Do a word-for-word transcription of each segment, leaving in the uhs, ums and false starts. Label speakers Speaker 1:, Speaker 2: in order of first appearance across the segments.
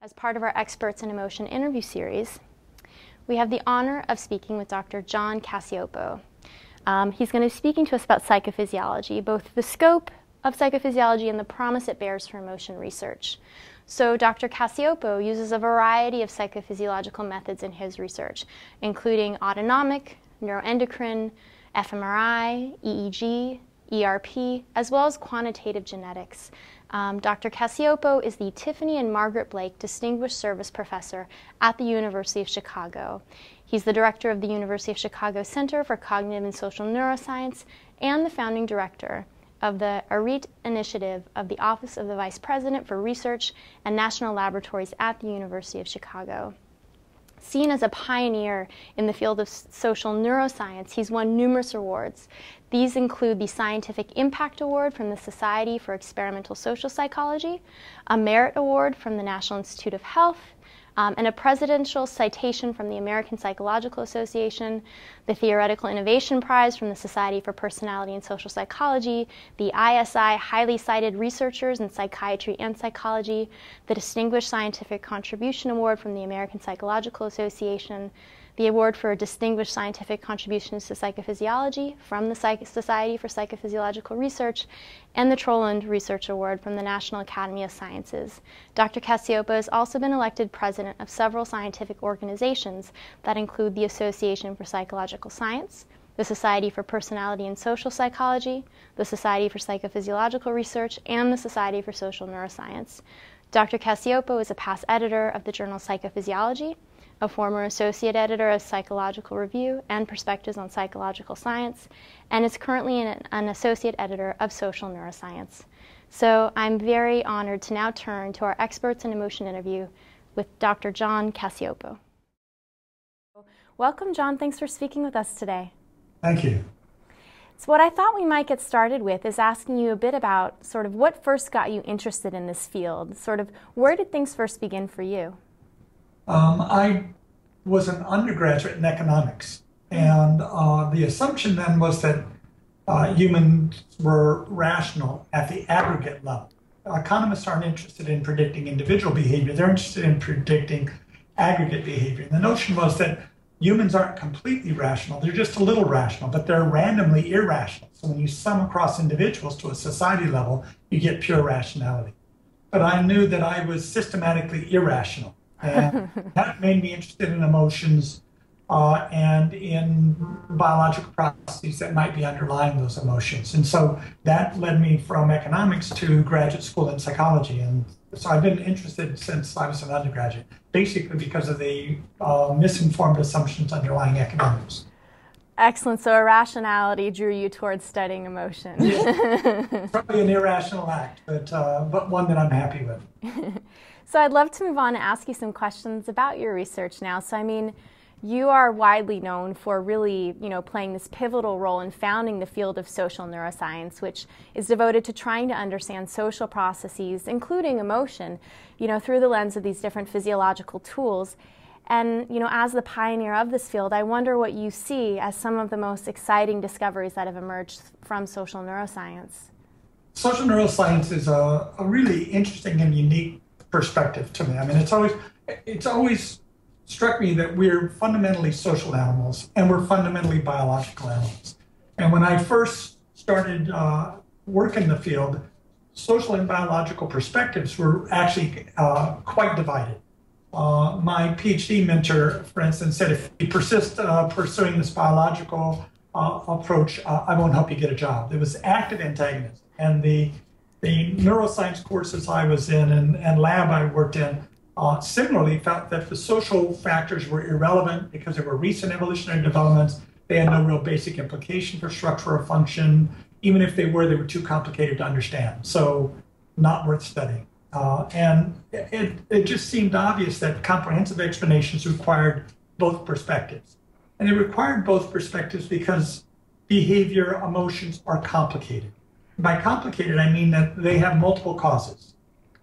Speaker 1: As part of our Experts in Emotion interview series, we have the honor of speaking with Doctor John Cacioppo. Um, he's going to be speaking to us about psychophysiology, both the scope of psychophysiology and the promise it bears for emotion research. So Doctor Cacioppo uses a variety of psychophysiological methods in his research, including autonomic, neuroendocrine, f M R I, E E G, E R P, as well as quantitative genetics. Um, Doctor Cacioppo is the Tiffany and Margaret Blake Distinguished Service Professor at the University of Chicago. He's the director of the University of Chicago Center for Cognitive and Social Neuroscience and the founding director of the A R I T initiative of the Office of the Vice President for Research and National Laboratories at the University of Chicago. Seen as a pioneer in the field of social neuroscience, he's won numerous awards. These include the Scientific Impact Award from the Society for Experimental Social Psychology, a Merit Award from the National Institute of Health, um, and a Presidential Citation from the American Psychological Association, the Theoretical Innovation Prize from the Society for Personality and Social Psychology, the I S I Highly Cited Researchers in Psychiatry and Psychology, the Distinguished Scientific Contribution Award from the American Psychological Association, the Award for Distinguished Scientific Contributions to Psychophysiology from the Psych- Society for Psychophysiological Research, and the Troland Research Award from the National Academy of Sciences. Doctor Cacioppo has also been elected president of several scientific organizations that include the Association for Psychological Science, the Society for Personality and Social Psychology, the Society for Psychophysiological Research, and the Society for Social Neuroscience. Doctor Cacioppo is a past editor of the journal Psychophysiology, a former associate editor of Psychological Review and Perspectives on Psychological Science, and is currently an, an associate editor of Social Neuroscience. So I'm very honored to now turn to our Experts in Emotion interview with Doctor John Cacioppo. Welcome, John. Thanks for speaking with us today.
Speaker 2: Thank you.
Speaker 1: So what I thought we might get started with is asking you a bit about sort of what first got you interested in this field. Sort of where did things first begin for you?
Speaker 2: Um, I was an undergraduate in economics, and uh, the assumption then was that uh, humans were rational at the aggregate level. Economists aren't interested in predicting individual behavior, they're interested in predicting aggregate behavior. And the notion was that humans aren't completely rational, they're just a little rational, but they're randomly irrational. So when you sum across individuals to a society level, you get pure rationality. But I knew that I was systematically irrational. And that made me interested in emotions uh, and in biological processes that might be underlying those emotions. And so that led me from economics to graduate school in psychology. And so I've been interested since I was an undergraduate, basically because of the uh, misinformed assumptions underlying economics.
Speaker 1: Excellent. So irrationality drew you towards studying emotion.
Speaker 2: Yeah. Probably an irrational act, but, uh, but one that I'm happy with.
Speaker 1: So I'd love to move on and ask you some questions about your research now. So I mean, you are widely known for really, you know, playing this pivotal role in founding the field of social neuroscience, which is devoted to trying to understand social processes, including emotion, you know, through the lens of these different physiological tools. And, you know, as the pioneer of this field, I wonder what you see as some of the most exciting discoveries that have emerged from social neuroscience.
Speaker 2: Social neuroscience is a, a really interesting and unique perspective to me. I mean, it's always it's always struck me that we're fundamentally social animals and we're fundamentally biological animals. And when I first started uh, work in the field, social and biological perspectives were actually uh, quite divided. Uh, my PhD mentor, for instance, said if you persist uh, pursuing this biological uh, approach, uh, I won't help you get a job. There was active antagonism, and the The neuroscience courses I was in and, and lab I worked in uh, similarly felt that the social factors were irrelevant because they were recent evolutionary developments. They had no real basic implication for structure or function. Even if they were, they were too complicated to understand. So not worth studying. Uh, and it, it just seemed obvious that comprehensive explanations required both perspectives. And they required both perspectives because behavior, emotions are complicated. By complicated, I mean that they have multiple causes.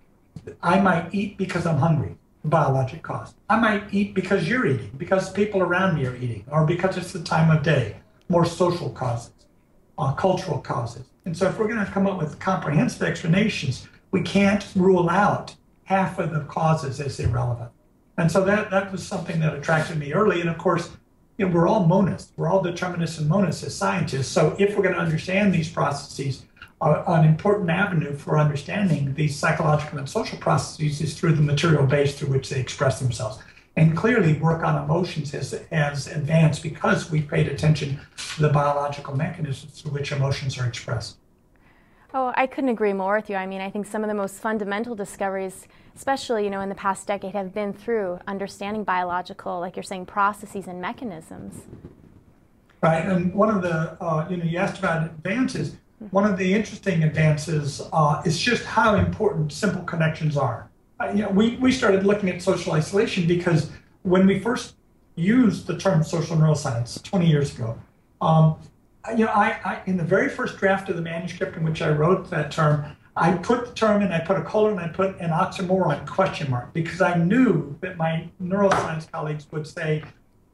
Speaker 2: I might eat because I'm hungry, biologic cause. I might eat because you're eating, because people around me are eating, or because it's the time of day, more social causes, uh, cultural causes. And so if we're going to come up with comprehensive explanations, we can't rule out half of the causes as irrelevant. And so that, that was something that attracted me early. And of course, you know, we're all monists. We're all determinists and monists as scientists. So if we're going to understand these processes, uh, an important avenue for understanding these psychological and social processes is through the material base through which they express themselves. And clearly work on emotions has, has advanced because we paid attention to the biological mechanisms through which emotions are expressed.
Speaker 1: Oh, I couldn't agree more with you. I mean, I think some of the most fundamental discoveries, especially, you know, in the past decade, have been through understanding biological, like you're saying, processes and mechanisms.
Speaker 2: Right, and one of the, uh, you know, you asked about advances. One of the interesting advances uh, is just how important simple connections are. Uh, you know, we, we started looking at social isolation because when we first used the term social neuroscience twenty years ago, um, you know, I, I, in the very first draft of the manuscript in which I wrote that term, I put the term in, I put a colon, I put an oxymoron question mark, because I knew that my neuroscience colleagues would say,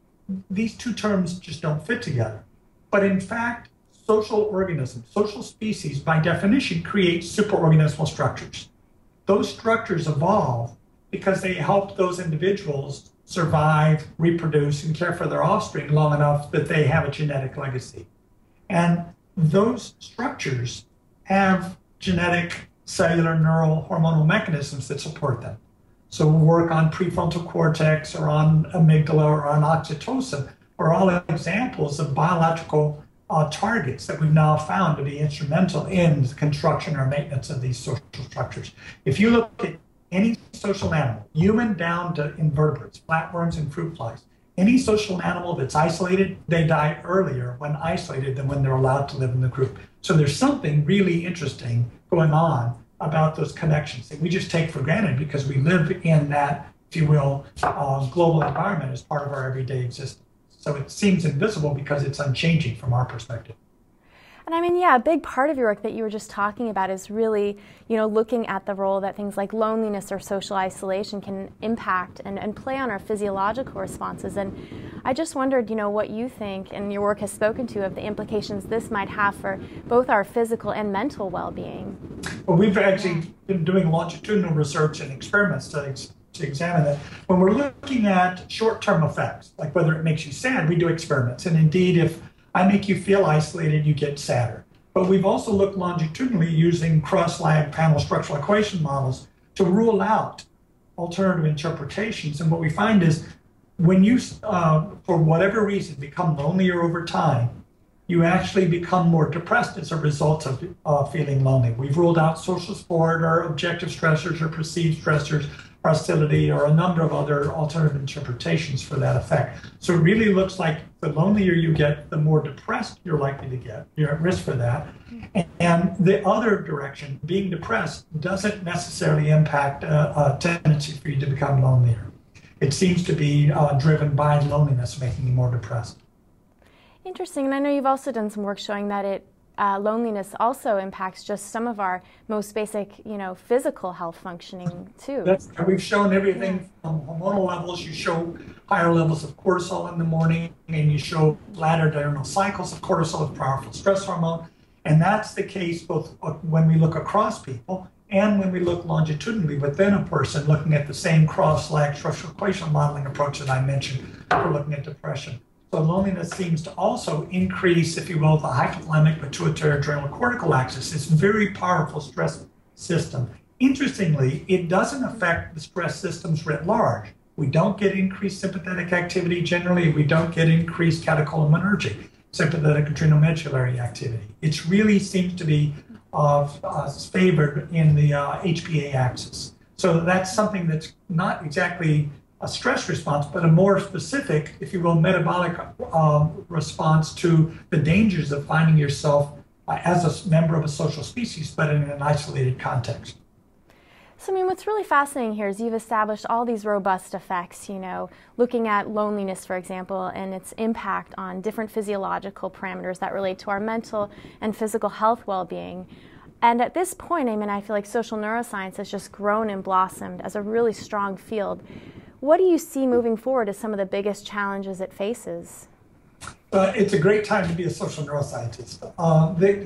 Speaker 2: these two terms just don't fit together. But in fact, social organisms, social species, by definition, create superorganismal structures. Those structures evolve because they help those individuals survive, reproduce, and care for their offspring long enough that they have a genetic legacy. And those structures have genetic, cellular, neural, hormonal mechanisms that support them. So we'll work on prefrontal cortex or on amygdala or on oxytocin are all examples of biological uh, targets that we've now found to be instrumental in the construction or maintenance of these social structures. If you look at any social animal, human down to invertebrates, flatworms and fruit flies, any social animal that's isolated, they die earlier when isolated than when they're allowed to live in the group. So there's something really interesting going on about those connections that we just take for granted because we live in that, if you will, uh, global environment as part of our everyday existence. So it seems invisible because it's unchanging from our perspective.
Speaker 1: And I mean, yeah, a big part of your work that you were just talking about is really, you know, looking at the role that things like loneliness or social isolation can impact and, and play on our physiological responses. And I just wondered, you know, what you think, and your work has spoken to, of the implications this might have for both our physical and mental well-being.
Speaker 2: Well, we've actually been doing longitudinal research and experiment studies to examine it. When we're looking at short-term effects, like whether it makes you sad, we do experiments. And indeed, if I make you feel isolated, you get sadder. But we've also looked longitudinally using cross-lag panel structural equation models to rule out alternative interpretations. And what we find is when you, uh, for whatever reason, become lonelier over time, you actually become more depressed as a result of uh, feeling lonely. We've ruled out social support or objective stressors or perceived stressors, hostility, or a number of other alternative interpretations for that effect. So it really looks like the lonelier you get, the more depressed you're likely to get. You're at risk for that. And the other direction, being depressed, doesn't necessarily impact a, a tendency for you to become lonelier. It seems to be uh, driven by loneliness, making you more depressed.
Speaker 1: Interesting. And I know you've also done some work showing that it Uh, loneliness also impacts just some of our most basic, you know, physical health functioning too.
Speaker 2: That's, we've shown everything from hormonal levels. You show higher levels of cortisol in the morning, and you show lateral diurnal cycles of cortisol, a powerful stress hormone. And that's the case both when we look across people and when we look longitudinally within a person, looking at the same cross-lag structural equation modeling approach that I mentioned for looking at depression. So loneliness seems to also increase, if you will, the hypothalamic pituitary adrenal cortical axis. It's a very powerful stress system. Interestingly, it doesn't affect the stress systems writ large. We don't get increased sympathetic activity generally. We don't get increased catecholaminergic, sympathetic adrenomedullary activity. It really seems to be uh, uh, favored in the uh, H P A axis. So that's something that's not exactly a stress response, but a more specific, if you will, metabolic uh, response to the dangers of finding yourself uh, as a member of a social species, but in an isolated context.
Speaker 1: So, I mean, what's really fascinating here is you've established all these robust effects, you know, looking at loneliness, for example, and its impact on different physiological parameters that relate to our mental and physical health well-being. And at this point, I mean, I feel like social neuroscience has just grown and blossomed as a really strong field. What do you see moving forward as some of the biggest challenges it faces?
Speaker 2: Uh, it's a great time to be a social neuroscientist. Uh, they,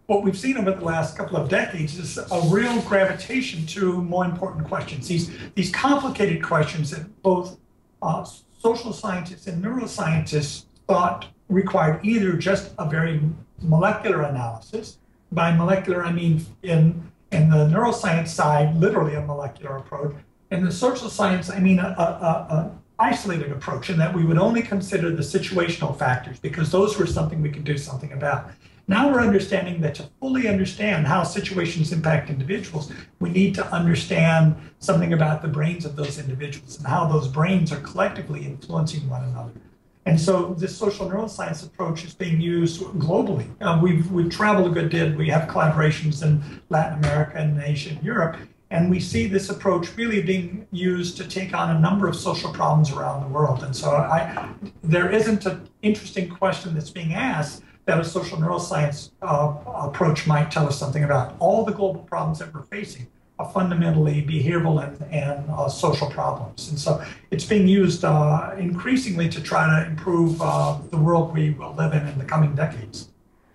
Speaker 2: what we've seen over the last couple of decades is a real gravitation to more important questions. These, these complicated questions that both uh, social scientists and neuroscientists thought required either just a very molecular analysis. By molecular, I mean in, in the neuroscience side, literally a molecular approach. In the social science, I mean a, a, a isolated approach, in that we would only consider the situational factors because those were something we could do something about. Now we're understanding that to fully understand how situations impact individuals, we need to understand something about the brains of those individuals and how those brains are collectively influencing one another. And so this social neuroscience approach is being used globally. Uh, we've, we've traveled a good bit. We have collaborations in Latin America and Asia and Europe. And we see this approach really being used to take on a number of social problems around the world. And so I, there isn't an interesting question that's being asked that a social neuroscience uh, approach might tell us something about. All the global problems that we're facing are fundamentally behavioral and, and uh, social problems. And so it's being used uh, increasingly to try to improve uh, the world we will live in in the coming decades.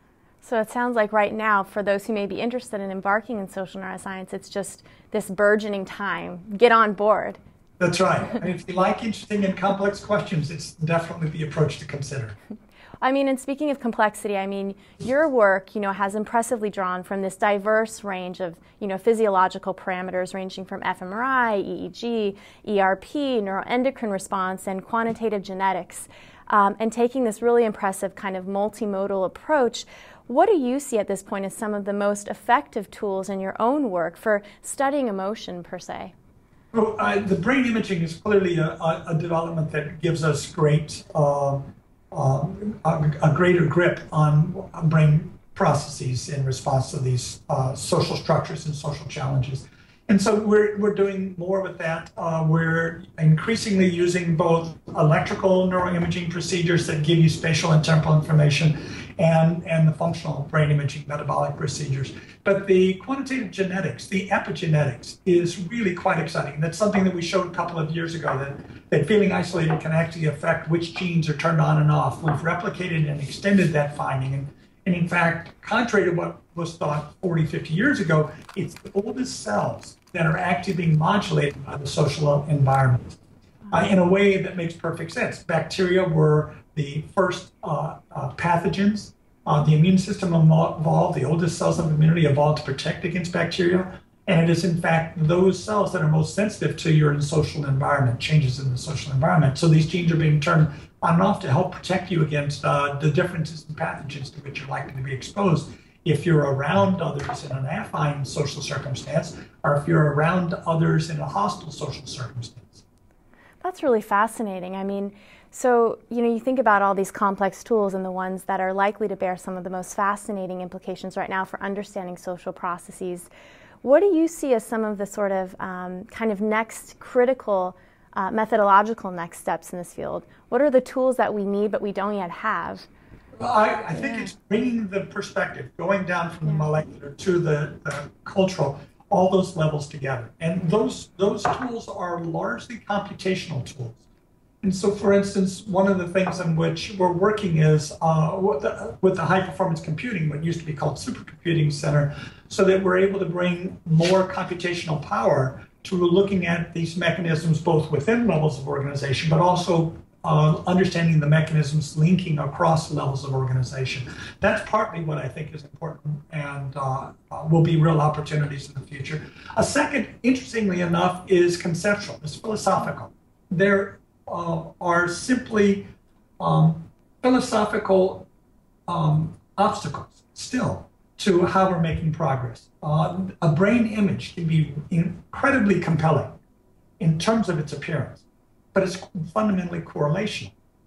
Speaker 1: So it sounds like right now, for those who may be interested in embarking in social neuroscience, it's just this burgeoning time. Get on board. That's
Speaker 2: right. I mean, if you like interesting and complex questions, it's definitely the approach to consider.
Speaker 1: I mean, and speaking of complexity, I mean, your work, you know, has impressively drawn from this diverse range of, you know, physiological parameters ranging from fMRI, E E G, E R P, neuroendocrine response, and quantitative genetics, um, and taking this really impressive kind of multimodal approach. What do you see at this point as some of the most effective tools in your own work for studying emotion, per se?
Speaker 2: Well, uh, the brain imaging is clearly a, a, a development that gives us great uh, Uh, a, a greater grip on brain processes in response to these uh, social structures and social challenges. And so we're, we're doing more with that. Uh, we're increasingly using both electrical neuroimaging procedures that give you spatial and temporal information and, and the functional brain imaging metabolic procedures. But the quantitative genetics, the epigenetics, is really quite exciting. That's something that we showed a couple of years ago, that, that feeling isolated can actually affect which genes are turned on and off. We've replicated and extended that finding. And, and in fact, contrary to what was thought forty, fifty years ago, it's the oldest cells that are actually being modulated by the social environment uh, in a way that makes perfect sense. Bacteria were the first uh, uh, pathogens. Uh, the immune system evolved, the oldest cells of immunity evolved to protect against bacteria. And it is, in fact, those cells that are most sensitive to your social environment, changes in the social environment. So these genes are being turned on and off to help protect you against uh, the differences in pathogens to which you're likely to be exposed if you're around others in an affine social circumstance, or if you're around others in a hostile social circumstance.
Speaker 1: That's really fascinating. I mean, so, you know, you think about all these complex tools and the ones that are likely to bear some of the most fascinating implications right now for understanding social processes. What do you see as some of the sort of um, kind of next critical uh, methodological next steps in this field? What are the tools that we need but we don't yet have?
Speaker 2: Well, I, I think yeah. it's bringing the perspective, going down from yeah. the molecular to the, the cultural, all those levels together. And those, those tools are largely computational tools. And so, for instance, one of the things in which we're working is uh, with, the, with the high-performance computing, what used to be called supercomputing center, so that we're able to bring more computational power to looking at these mechanisms both within levels of organization, but also uh, understanding the mechanisms linking across levels of organization. That's partly what I think is important and uh, uh, will be real opportunities in the future. A second, interestingly enough, is conceptual, it's philosophical. There uh, are simply um, philosophical um, obstacles still to how we're making progress. Uh, a brain image can be incredibly compelling in terms of its appearance, but it's fundamentally correlational.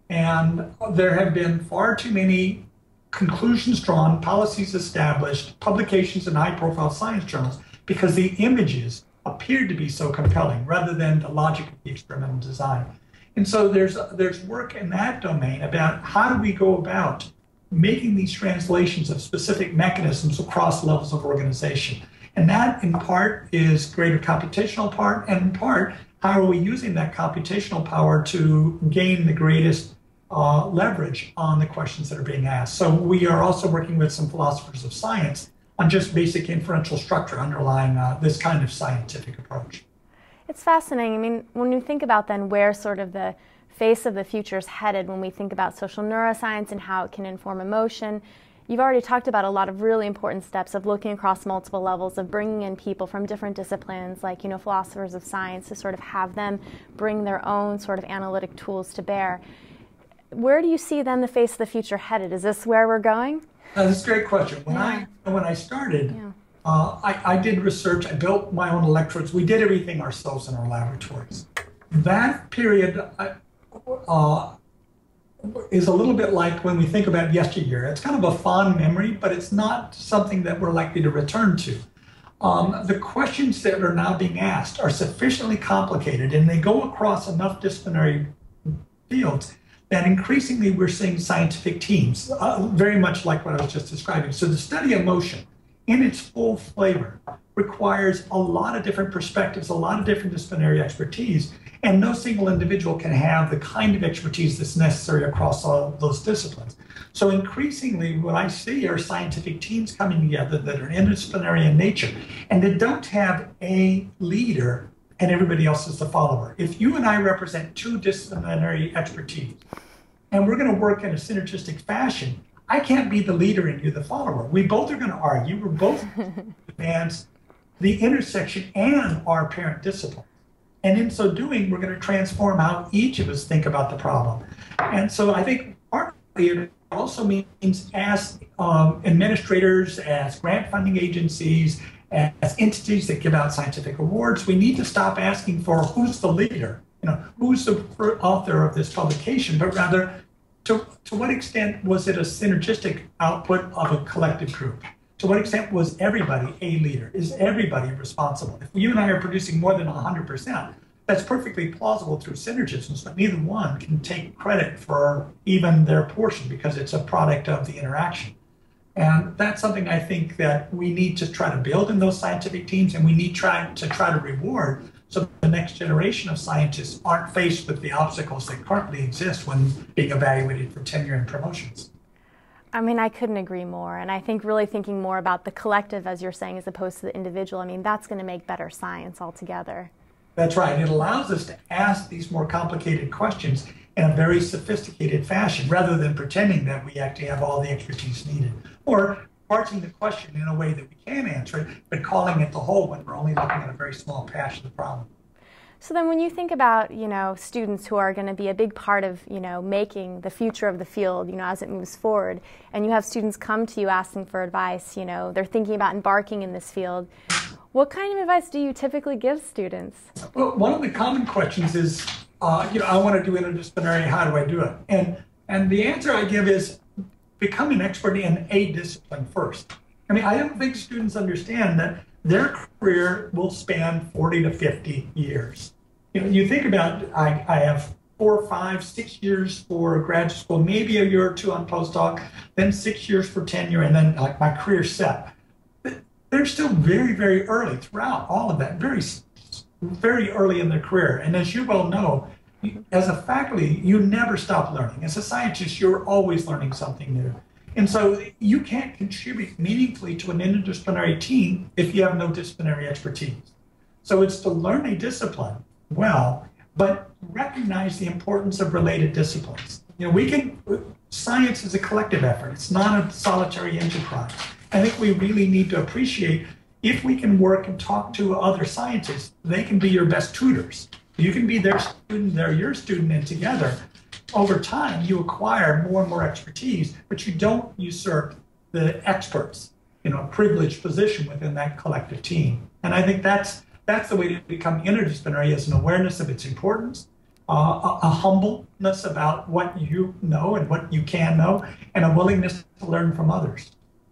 Speaker 2: And there have been far too many conclusions drawn, policies established, publications in high-profile science journals, because the images appeared to be so compelling rather than the logic of the experimental design. And so there's, there's work in that domain about how do we go about making these translations of specific mechanisms across levels of organization. And that, in part, is greater computational part, and in part, how are we using that computational power to gain the greatest uh, leverage on the questions that are being asked. So we are also working with some philosophers of science on just basic inferential structure underlying uh, this kind of scientific approach.
Speaker 1: It's fascinating. I mean, when you think about then where sort of the face of the future is headed, when we think about social neuroscience and how it can inform emotion, you've already talked about a lot of really important steps of looking across multiple levels, of bringing in people from different disciplines, like, you know, philosophers of science, to sort of have them bring their own sort of analytic tools to bear. Where do you see then the face of the future headed? Is this where we're going?
Speaker 2: Uh, that's a great question. When
Speaker 1: Yeah.
Speaker 2: I when I started,
Speaker 1: Yeah.
Speaker 2: uh, I, I did research. I built my own electrodes. We did everything ourselves in our laboratories. That period uh, is a little bit like when we think about yesteryear. It's kind of a fond memory, but it's not something that we're likely to return to. Um, the questions that are now being asked are sufficiently complicated, and they go across enough disciplinary fields that increasingly we're seeing scientific teams, uh, very much like what I was just describing. So the study of motion in its full flavor requires a lot of different perspectives, a lot of different disciplinary expertise, and no single individual can have the kind of expertise that's necessary across all those disciplines. So increasingly what I see are scientific teams coming together that are interdisciplinary in nature, and that don't have a leader and everybody else is the follower. If you and I represent two disciplinary expertise, and we're going to work in a synergistic fashion, I can't be the leader and you the follower. We both are going to argue. We're both advance the intersection and our parent discipline. And in so doing, we're going to transform how each of us think about the problem. And so I think partly it also means as um, administrators, as grant funding agencies, as entities that give out scientific awards, we need to stop asking for who's the leader, you know, who's the author of this publication, but rather to, to what extent was it a synergistic output of a collective group? To what extent was everybody a leader? Is everybody responsible? If you and I are producing more than one hundred percent, that's perfectly plausible through synergisms, but neither one can take credit for even their portion because it's a product of the interaction. And that's something I think that we need to try to build in those scientific teams, and we need try, to try to reward so the next generation of scientists aren't faced with the obstacles that currently exist when being evaluated for tenure and promotions.
Speaker 1: I mean, I couldn't agree more. And I think really thinking more about the collective, as you're saying, as opposed to the individual, I mean, that's going to make better science altogether.
Speaker 2: That's right. It allows us to ask these more complicated questions in a very sophisticated fashion, rather than pretending that we actually have all the expertise needed, or parsing the question in a way that we can answer it, but calling it the whole when we're only looking at a very small patch of the problem.
Speaker 1: So then when you think about, you know, students who are going to be a big part of, you know, making the future of the field, you know, as it moves forward, and you have students come to you asking for advice, you know, they're thinking about embarking in this field, what kind of advice do you typically give students?
Speaker 2: Well, one of the common questions is, uh, you know, I want to do interdisciplinary, how do I do it? And, and the answer I give is become an expert in a discipline first. I mean, I don't think students understand that their career will span forty to fifty years. You know, you think about, I, I have four, five, six years for graduate school, maybe a year or two on postdoc, then six years for tenure, and then like my career set. They're still very, very early throughout all of that, very, very early in their career. And as you well know, as a faculty, you never stop learning. As a scientist, you're always learning something new. And so you can't contribute meaningfully to an interdisciplinary team if you have no disciplinary expertise. So it's to learn a discipline well, but recognize the importance of related disciplines. You know, we can, science is a collective effort. It's not a solitary enterprise. I think we really need to appreciate if we can work and talk to other scientists, they can be your best tutors. You can be their student, they're your student, and together, over time, you acquire more and more expertise, but you don't usurp the experts, you know, privileged position within that collective team. And I think that's that's the way to become interdisciplinary, is an awareness of its importance, uh, a, a humbleness about what you know and what you can know, and a willingness to learn from others.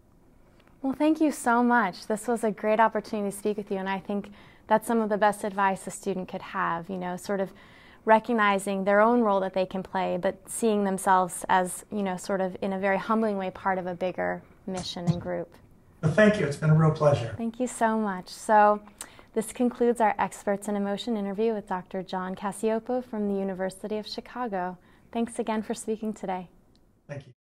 Speaker 1: Well, thank you so much. This was a great opportunity to speak with you, and I think that's some of the best advice a student could have, you know, sort of recognizing their own role that they can play, but seeing themselves as, you know, sort of in a very humbling way part of a bigger mission and group.
Speaker 2: Well, thank you. It's been a real pleasure.
Speaker 1: Thank you so much. So this concludes our Experts in Emotion interview with Doctor John Cacioppo from the University of Chicago. Thanks again for speaking today.
Speaker 2: Thank you.